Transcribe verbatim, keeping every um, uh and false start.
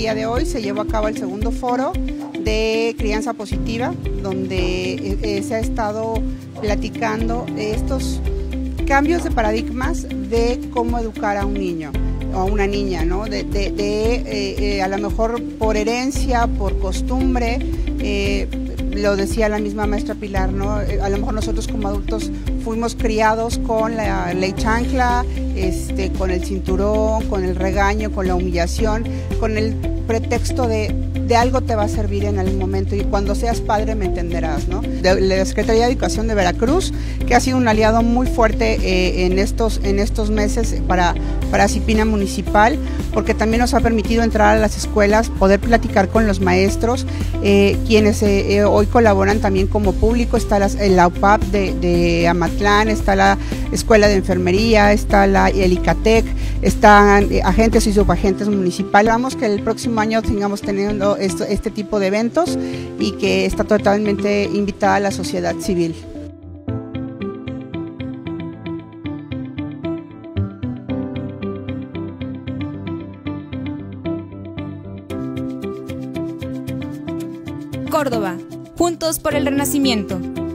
día de hoy se llevó a cabo el segundo foro de crianza positiva, donde eh, se ha estado platicando estos cambios de paradigmas de cómo educar a un niño o a una niña, ¿no? De, de, de eh, eh, a lo mejor por herencia, por costumbre, eh, lo decía la misma maestra Pilar, ¿no? A lo mejor nosotros como adultos fuimos criados con la ley chancla, este, con el cinturón, con el regaño, con la humillación, con el pretexto de, de algo te va a servir en algún momento y cuando seas padre me entenderás, ¿no? De la Secretaría de Educación de Veracruz, que ha sido un aliado muy fuerte eh, en, estos, en estos meses para, para Cipina Municipal, porque también nos ha permitido entrar a las escuelas, poder platicar con los maestros, eh, quienes eh, hoy colaboran también como público. Está la, la U P A P de, de Amatlán, está la Escuela de Enfermería, está la, el ICATEC, están eh, agentes y subagentes municipales. Vamos que el próximo año sigamos teniendo esto, este tipo de eventos y que está totalmente invitada a la sociedad civil. Córdoba, juntos por el Renacimiento.